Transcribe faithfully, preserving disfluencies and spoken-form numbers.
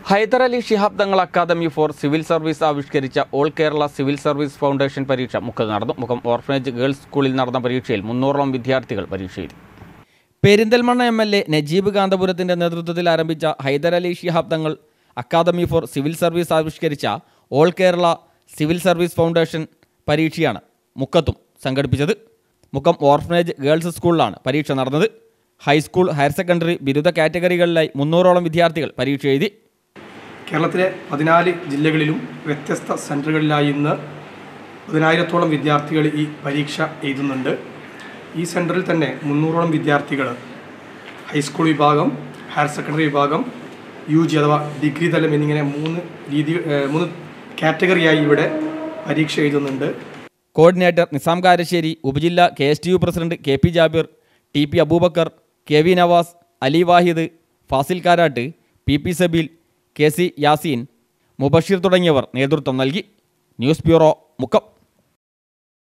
Hyder Ali Shihab Thangal academy for civil service ആവിഷ്കരിച്ച all Kerala civil service foundation പരീക്ഷ മുക്കത്ത് നടന്നു. മുക്കം ഓർഫനേജ് ഗേൾസ് സ്കൂളിൽ നടന്ന പരീക്ഷയിൽ മുന്നൂറോളം വിദ്യാർത്ഥികൾ പരീക്ഷ എഴുതി. Perinthalmanna M L A Najeeb കാന്തപുരത്തിൻ്റെ നേതൃത്വത്തിൽ ആരംഭിച്ച Hyder Ali Shihab Thangal academy for civil service ആവിഷ്കരിച്ച all Kerala civil service foundation പരീക്ഷയാണ് മുക്കത്തും സംഘടിപ്പിച്ചത്. മുക്കം ഓർഫനേജ് ഗേൾസ് സ്കൂളിലാണ് പരീക്ഷ നടന്നത്. ഹൈസ്കൂൾ, ഹയർ സെക്കൻഡറി, ബിരുദ കാറ്റഗറികളിലായി മുന്നൂറോളം വിദ്യാർത്ഥികൾ പരീക്ഷ എഴുതി. കേരളത്തിലെ പതിനാല് ജില്ലകളിലും വ്യത്യസ്ത സെൻറ്ററുകളിലായി ഇന്ന് പതിനായിരത്തോളം വിദ്യാർത്ഥികൾ ഈ പരീക്ഷ എഴുതുന്നുണ്ട്. ഈ സെൻറ്ററിൽ തന്നെ മുന്നൂറോളം വിദ്യാർത്ഥികൾ ഹൈസ്കൂൾ വിഭാഗം, ഹയർ സെക്കൻഡറി വിഭാഗം, യു ജി അഥവാ ഡിഗ്രി തലം എന്നിങ്ങനെ മൂന്ന് രീതി മൂന്ന് കാറ്റഗറിയായി ഇവിടെ പരീക്ഷ എഴുതുന്നുണ്ട്. കോർഡിനേറ്റർ നിസാം കാരശ്ശേരി, ഉപജില്ല K S T U president K P Jabir, T P Abubacker, K V Navas, Ali Wahid, Fazil Karat, P P Sabeel, K C Yaseen, Mubashir തുടങ്ങിയവർ നേതൃത്വം നൽകി. News bureau, Mukkam.